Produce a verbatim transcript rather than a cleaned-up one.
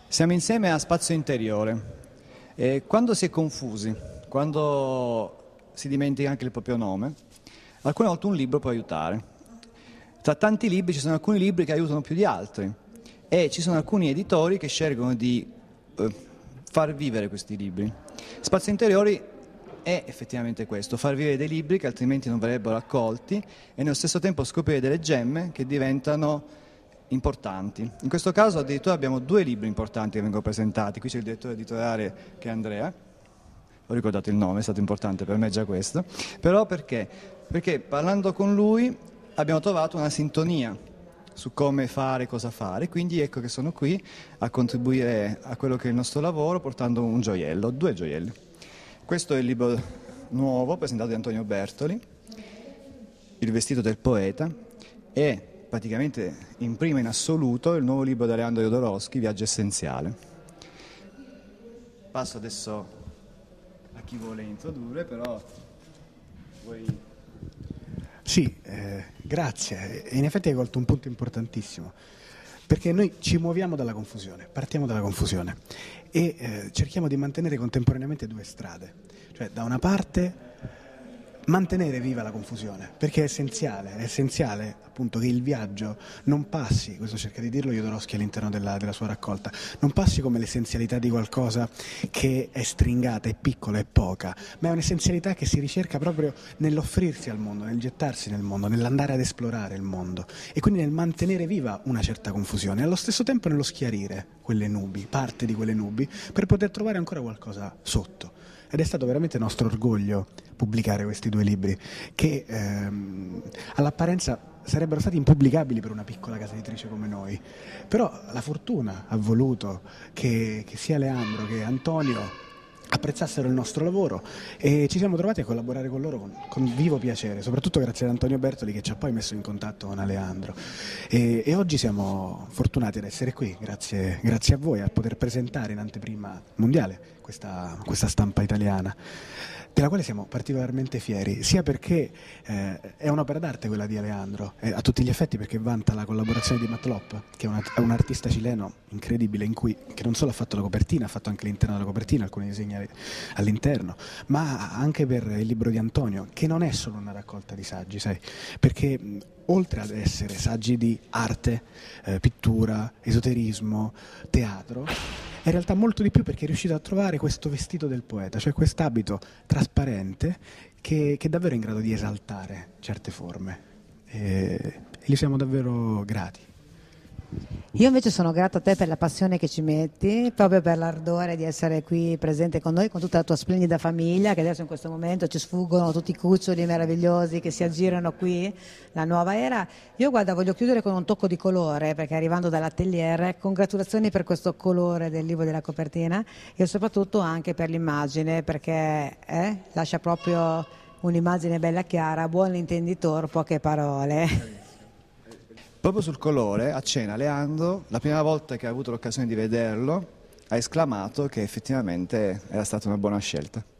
Siamo insieme a Spazio Interiore. E quando si è confusi, quando si dimentica anche il proprio nome, alcune volte un libro può aiutare. Tra tanti libri ci sono alcuni libri che aiutano più di altri e ci sono alcuni editori che scelgono di eh, far vivere questi libri. Spazio Interiori è effettivamente questo, far vivere dei libri che altrimenti non verrebbero accolti e nello stesso tempo scoprire delle gemme che diventano importanti. In questo caso addirittura abbiamo due libri importanti che vengono presentati. Qui c'è il direttore editoriale che è Andrea, ho ricordato il nome, è stato importante per me già questo, però perché? Perché parlando con lui abbiamo trovato una sintonia su come fare, cosa fare, quindi ecco che sono qui a contribuire a quello che è il nostro lavoro portando un gioiello, due gioielli. Questo è il libro nuovo presentato da Antonio Bertoli, Il vestito del poeta, e praticamente in prima in assoluto il nuovo libro di Aleandro Jodorowsky, Viaggio essenziale. Passo adesso a chi vuole introdurre, però vuoi... Sì, eh, grazie. In effetti hai colto un punto importantissimo, perché noi ci muoviamo dalla confusione, partiamo dalla confusione e eh, cerchiamo di mantenere contemporaneamente due strade. Cioè, da una parte mantenere viva la confusione, perché è essenziale, è essenziale appunto che il viaggio non passi, questo cerca di dirlo Jodorowsky all'interno della, della sua raccolta, non passi come l'essenzialità di qualcosa che è stringata, è piccola, è poca, ma è un'essenzialità che si ricerca proprio nell'offrirsi al mondo, nel gettarsi nel mondo, nell'andare ad esplorare il mondo e quindi nel mantenere viva una certa confusione, e allo stesso tempo nello schiarire quelle nubi, parte di quelle nubi, per poter trovare ancora qualcosa sotto. Ed è stato veramente nostro orgoglio pubblicare questi due libri che ehm, all'apparenza sarebbero stati impubblicabili per una piccola casa editrice come noi, però la fortuna ha voluto che, che sia Leandro che Antonio apprezzassero il nostro lavoro e ci siamo trovati a collaborare con loro con, con vivo piacere, soprattutto grazie ad Antonio Bertoli che ci ha poi messo in contatto con Aleandro e, e oggi siamo fortunati ad essere qui, grazie, grazie a voi, a poter presentare in anteprima mondiale questa, questa stampa italiana, della quale siamo particolarmente fieri, sia perché eh, è un'opera d'arte quella di Aleandro, eh, a tutti gli effetti perché vanta la collaborazione di Matlop, che è, una, è un artista cileno incredibile, in cui, che non solo ha fatto la copertina, ha fatto anche l'interno della copertina, alcuni disegni all'interno, ma anche per il libro di Antonio, che non è solo una raccolta di saggi, sai, perché mh, oltre ad essere saggi di arte, eh, pittura, esoterismo, teatro, è in realtà molto di più perché è riuscito a trovare questo vestito del poeta, cioè quest'abito trasparente che, che è davvero in grado di esaltare certe forme e, e gli siamo davvero grati. Io invece sono grata a te per la passione che ci metti, proprio per l'ardore di essere qui presente con noi, con tutta la tua splendida famiglia, che adesso in questo momento ci sfuggono tutti i cuccioli meravigliosi che si aggirano qui, la nuova era. Io guarda, voglio chiudere con un tocco di colore, perché arrivando dall'atelier, congratulazioni per questo colore del libro della copertina e soprattutto anche per l'immagine, perché eh, lascia proprio un'immagine bella chiara, buon intenditor, poche parole. Proprio sul colore, a cena Leandro, la prima volta che ha avuto l'occasione di vederlo, ha esclamato che effettivamente era stata una buona scelta.